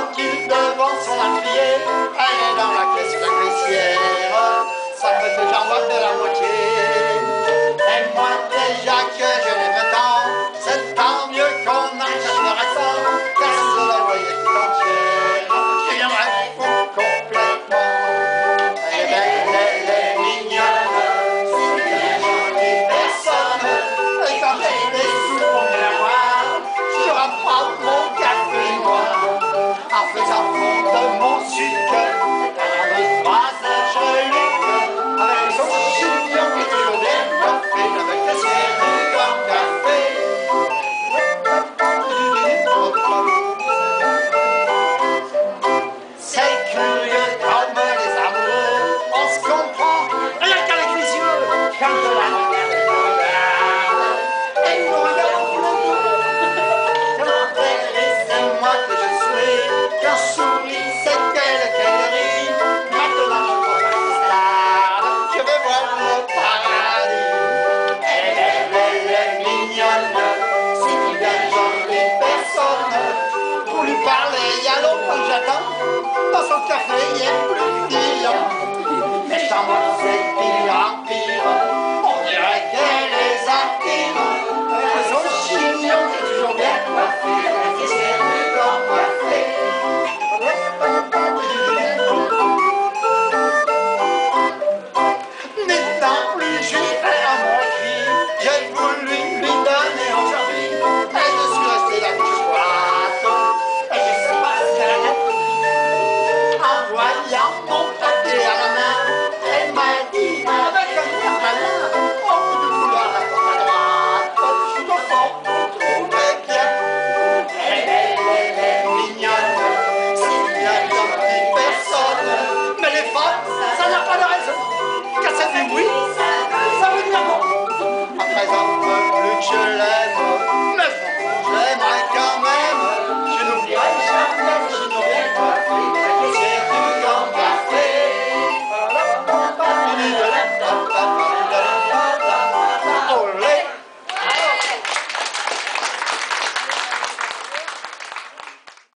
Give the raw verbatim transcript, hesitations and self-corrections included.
tranquille devant son atelier. Elle est dans la caisse la caissière, ça fait déjà moins de la moitié. Et moi déjà que je l'ai vingt ans, c'est tant mieux qu'on achèterait ça, car je la voyais tout entière, je viendrais fou complètement. Elle est belle, elle est mignonne, c'est une jolie personne, et quand j'ai des sous pour me la voir, je reprends mon café noir, en faisant fondre mon sucre, avec trois angeliques, avec son chignon et toujours bien coiffé, avec le ciel du grand café. C'est curieux comme les amoureux, on se comprend, rien qu'avec les yeux, quand on la regarde, elle nous regarde, et nous regardons tous les deux. Quand elle rit, c'est moi que je suis, quand je souris, c'est qu'elle qu'elle rit. Maintenant je crois pas que c'est tard, je vais voir le paradis. Elle est belle, elle est mignonne, c'est une belle jolie personne. Pour lui parler, il y a longtemps que j'attends, dans son café il est plus client. Mais j'en c'est